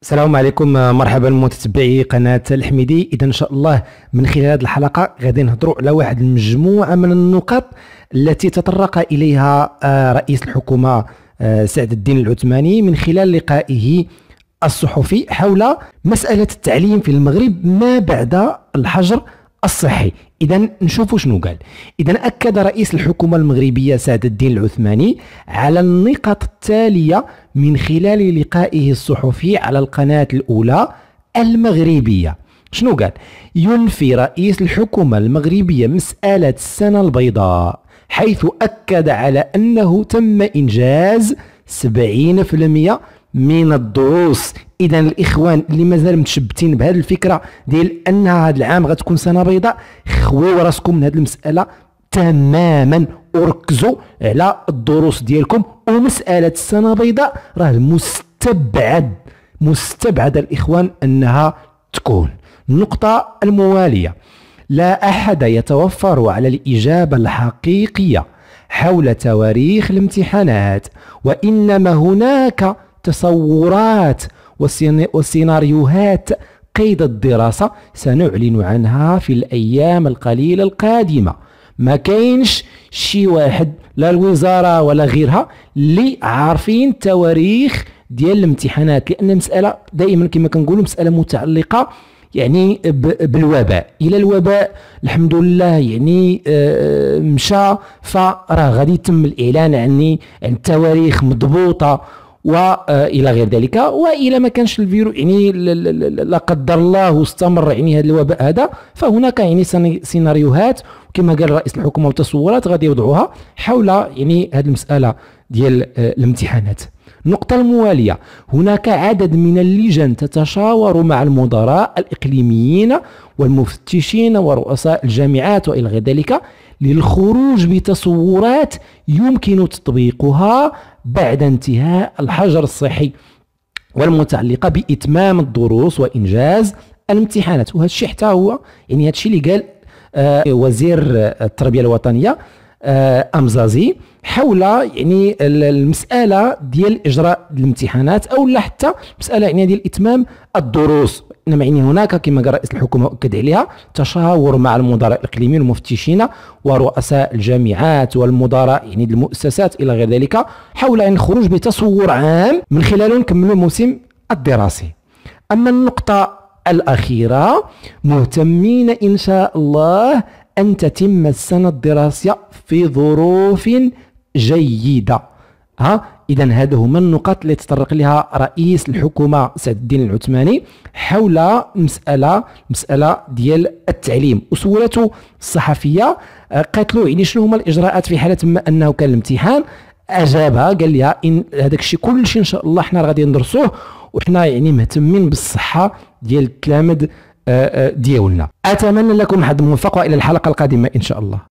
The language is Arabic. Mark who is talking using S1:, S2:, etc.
S1: السلام عليكم، مرحبا متتبعي قناة الحميدي. إذا إن شاء الله من خلال هذه الحلقة غادي نهضروا على واحد المجموعة من النقاط التي تطرق إليها رئيس الحكومة سعد الدين العثماني من خلال لقائه الصحفي حول مسألة التعليم في المغرب ما بعد الحجر الصحي. إذا نشوفوا شنو قال. إذا أكد رئيس الحكومة المغربية سعد الدين العثماني على النقاط التالية من خلال لقائه الصحفي على القناة الأولى المغربية. شنو قال؟ ينفي رئيس الحكومة المغربية مسألة السنة البيضاء، حيث أكد على أنه تم إنجاز 70% من الدروس. اذا الاخوان اللي مازال متشبتين بهذه الفكره ديال انها هذا العام غتكون سنه بيضاء، خويو راسكم من هذه المساله تماما وركزوا على الدروس ديالكم. ومساله السنه بيضاء راه مستبعد الاخوان انها تكون. النقطه المواليه: لا احد يتوفر على الاجابه الحقيقيه حول تواريخ الامتحانات، وانما هناك تصورات وسيناريوهات قيد الدراسة سنعلن عنها في الأيام القليلة القادمة. ما كاينش شي واحد لا الوزارة ولا غيرها اللي عارفين تواريخ ديال الامتحانات، لأن مسألة دائما كما كنقولوا مسألة متعلقة يعني بالوباء. الى الوباء الحمد لله يعني مشى، فراه غادي يتم الاعلان عن التواريخ مضبوطه والى غير ذلك. والى ما كانش الفيروس يعني لا قدر الله واستمر يعني هذا الوباء هذا، فهناك يعني سيناريوهات كما قال رئيس الحكومه وتصورات غادي يوضعوها حول يعني هذه المساله ديال الامتحانات. النقطة الموالية: هناك عدد من اللجان تتشاور مع المدراء الإقليميين والمفتشين ورؤساء الجامعات وإلى غير ذلك للخروج بتصورات يمكن تطبيقها بعد انتهاء الحجر الصحي والمتعلقة بإتمام الدروس وإنجاز الامتحانات. وهذا الشيء حتى هو يعني هذا الشيء اللي قال وزير التربية الوطنية أمزازي حول يعني المسألة ديال إجراء الامتحانات أو لا حتى مسألة يعني ديال إتمام الدروس. إنما يعني هناك كما قال رئيس الحكومة أكد عليها تشاور مع المدراء الإقليميين والمفتشين ورؤساء الجامعات والمدراء يعني المؤسسات إلى غير ذلك حول أن الخروج بتصور عام من خلاله نكملوا الموسم الدراسي. أما النقطة الأخيرة: مهتمين إن شاء الله أن تتم السنة الدراسية في ظروف جيدة. إذا هذه هما النقاط اللي تطرق لها رئيس الحكومة سعد الدين العثماني حول مسألة ديال التعليم. وسولته الصحفية قالت له يعني شنو هما الإجراءات في حالة ما أنه كان الامتحان. أجابها قال لها إن هذاك الشيء كل شيء إن شاء الله حنا غادي ندرسوه، وحنا يعني مهتمين بالصحة ديال التلامذ ديالنا. أتمنى لكم حظ موفق وإلى الحلقة القادمة إن شاء الله.